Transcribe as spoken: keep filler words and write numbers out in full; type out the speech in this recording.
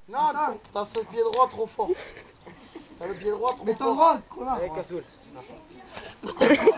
Non, t'as ce pied droit trop fort. T'as le pied droit trop Mais fort. ton droit, connard. Avec Kassoul.